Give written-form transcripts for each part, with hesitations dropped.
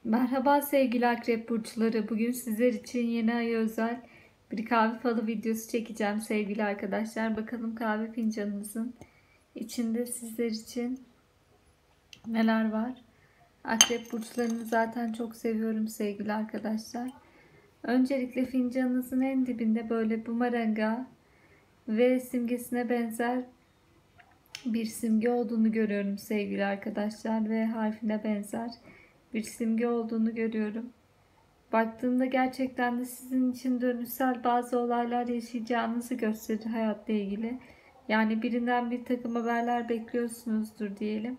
Merhaba sevgili akrep burçları. Bugün sizler için yeni aya özel bir kahve falı videosu çekeceğim sevgili arkadaşlar. Bakalım kahve fincanımızın içinde sizler için neler var. Akrep burçlarını zaten çok seviyorum sevgili arkadaşlar. Öncelikle fincanınızın en dibinde böyle bumeranga ve simgesine benzer bir simge olduğunu görüyorum sevgili arkadaşlar. V harfine benzer bir simge olduğunu görüyorum. Baktığımda gerçekten de sizin için dönüşsel bazı olaylar yaşayacağınızı gösterir hayatla ilgili. Yani birinden bir takım haberler bekliyorsunuzdur diyelim.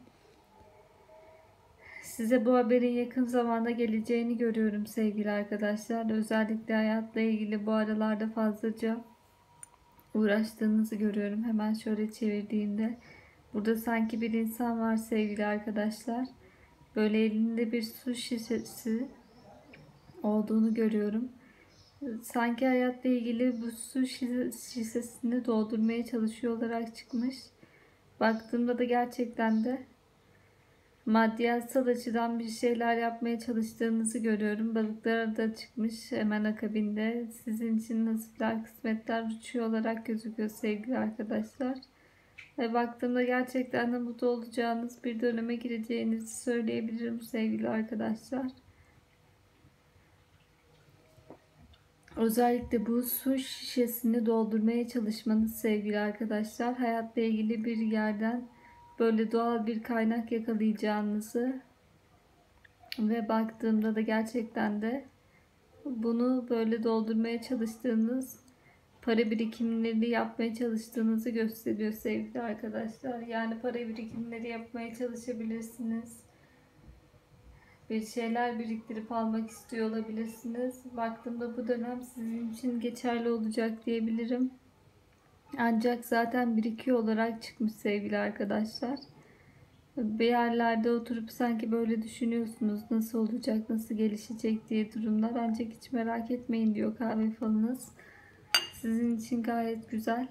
Size bu haberin yakın zamanda geleceğini görüyorum sevgili arkadaşlar. Özellikle hayatla ilgili bu aralarda fazlaca uğraştığınızı görüyorum. Hemen şöyle çevirdiğimde burada sanki bir insan var sevgili arkadaşlar. Böyle elinde bir su şişesi olduğunu görüyorum. Sanki hayatla ilgili bu su şişesini doldurmaya çalışıyor olarak çıkmış. Baktığımda da gerçekten de maddiyatsal açıdan bir şeyler yapmaya çalıştığınızı görüyorum. Balıklara da çıkmış hemen akabinde. Sizin için nasipler, kısmetler uçuyor olarak gözüküyor sevgili arkadaşlar. Ve baktığımda gerçekten de mutlu olacağınız bir döneme gireceğinizi söyleyebilirim sevgili arkadaşlar. Özellikle bu su şişesini doldurmaya çalışmanız sevgili arkadaşlar. Hayatla ilgili bir yerden böyle doğal bir kaynak yakalayacağınızı ve baktığımda da gerçekten de bunu böyle doldurmaya çalıştığınız para birikimleri yapmaya çalıştığınızı gösteriyor sevgili arkadaşlar. Yani para birikimleri yapmaya çalışabilirsiniz. Bir şeyler biriktirip almak istiyor olabilirsiniz. Baktığımda bu dönem sizin için geçerli olacak diyebilirim. Ancak zaten birikiyor olarak çıkmış sevgili arkadaşlar. Bir yerlerde oturup sanki böyle düşünüyorsunuz nasıl olacak, nasıl gelişecek diye durumlar. Ancak hiç merak etmeyin diyor kahve falınız. Sizin için gayet güzel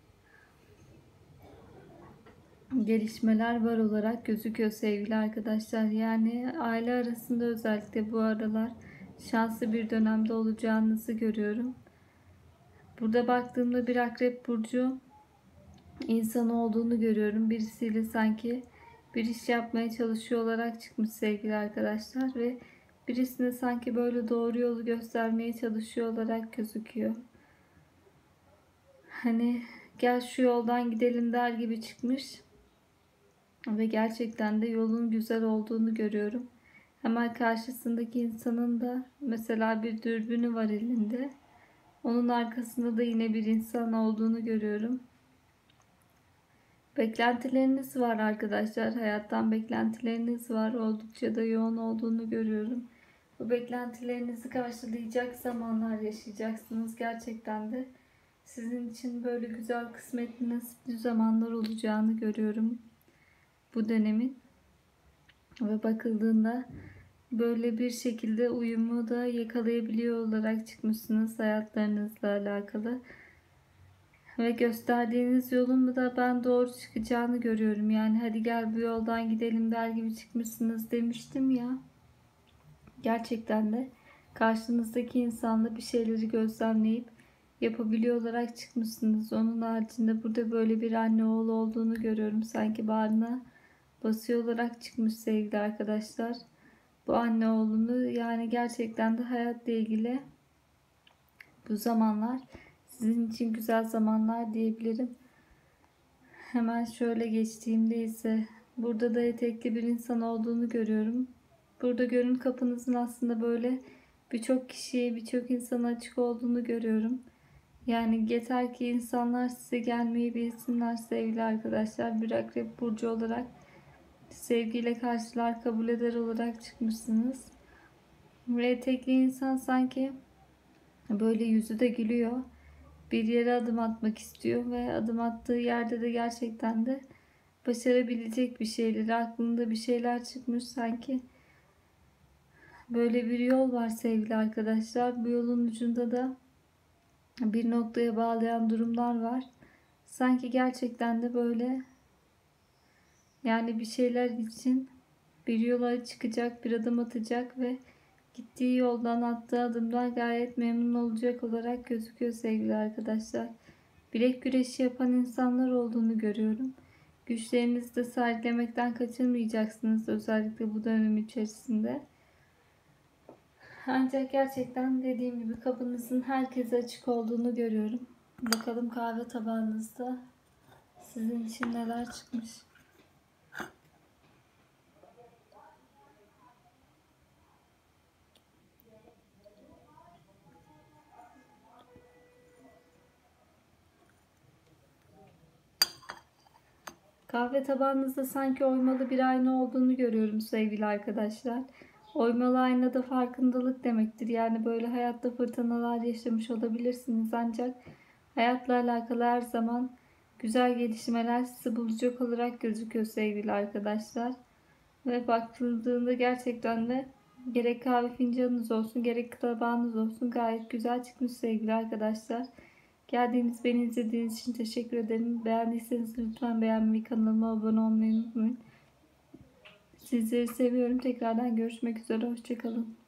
gelişmeler var olarak gözüküyor sevgili arkadaşlar. Yani aile arasında özellikle bu aralar şanslı bir dönemde olacağınızı görüyorum. Burada baktığımda bir akrep burcu insanı olduğunu görüyorum. Birisiyle sanki bir iş yapmaya çalışıyor olarak çıkmış sevgili arkadaşlar ve birisine sanki böyle doğru yolu göstermeye çalışıyor olarak gözüküyor. Hani gel şu yoldan gidelim der gibi çıkmış. Ve gerçekten de yolun güzel olduğunu görüyorum. Hemen karşısındaki insanın da mesela bir dürbünü var elinde. Onun arkasında da yine bir insan olduğunu görüyorum. Beklentileriniz var arkadaşlar. Hayattan beklentileriniz var. Oldukça da yoğun olduğunu görüyorum. Bu beklentilerinizi karşılayacak zamanlar yaşayacaksınız. Gerçekten de sizin için böyle güzel, kısmetli, nasipli zamanlar olacağını görüyorum bu dönemin. Ve bakıldığında böyle bir şekilde uyumu da yakalayabiliyor olarak çıkmışsınız hayatlarınızla alakalı. Ve gösterdiğiniz yolun da ben doğru çıkacağını görüyorum. Yani hadi gel bu yoldan gidelim der gibi çıkmışsınız demiştim ya. Gerçekten de karşınızdaki insanla bir şeyleri gözlemleyip yapabiliyor olarak çıkmışsınız. Onun haricinde burada böyle bir anne oğul olduğunu görüyorum. Sanki bağrına basıyor olarak çıkmış sevgili arkadaşlar. Bu anne oğlunu yani gerçekten de hayatla ilgili bu zamanlar sizin için güzel zamanlar diyebilirim. Hemen şöyle geçtiğimde ise burada da etekli bir insan olduğunu görüyorum. Burada gönül kapınızın aslında böyle birçok kişiye, birçok insana açık olduğunu görüyorum. Yani yeter ki insanlar size gelmeyi bilsinler sevgili arkadaşlar. Bir akrep burcu olarak sevgiyle karşılar, kabul eder olarak çıkmışsınız. Ve etekli insan sanki böyle yüzü de gülüyor. Bir yere adım atmak istiyor ve adım attığı yerde de gerçekten de başarabilecek bir şeyleri, aklında bir şeyler çıkmış sanki. Böyle bir yol var sevgili arkadaşlar. Bu yolun ucunda da bir noktaya bağlayan durumlar var. Sanki gerçekten de böyle yani bir şeyler için bir yola çıkacak, bir adım atacak ve gittiği yoldan, attığı adımdan gayet memnun olacak olarak gözüküyor sevgili arkadaşlar. Bilek güreşi yapan insanlar olduğunu görüyorum. Güçlerinizi de sergilemekten kaçınmayacaksınız özellikle bu dönem içerisinde. Ancak gerçekten dediğim gibi kapınızın herkese açık olduğunu görüyorum. Bakalım kahve tabağınızda sizin için neler çıkmış. Kahve tabağınızda sanki oymalı bir ayna olduğunu görüyorum sevgili arkadaşlar. Oymalı ayna da farkındalık demektir. Yani böyle hayatta fırtınalar yaşamış olabilirsiniz ancak hayatla alakalı her zaman güzel gelişmeler sizi bulacak olarak gözüküyor sevgili arkadaşlar. Ve bakıldığında gerçekten de gerek kahve fincanınız olsun gerek tabağınız olsun gayet güzel çıkmış sevgili arkadaşlar. Geldiğiniz, beni izlediğiniz için teşekkür ederim. Beğendiyseniz lütfen beğenmeyi, kanalıma abone olmayı unutmayın. Sizleri seviyorum. Tekrardan görüşmek üzere. Hoşçakalın.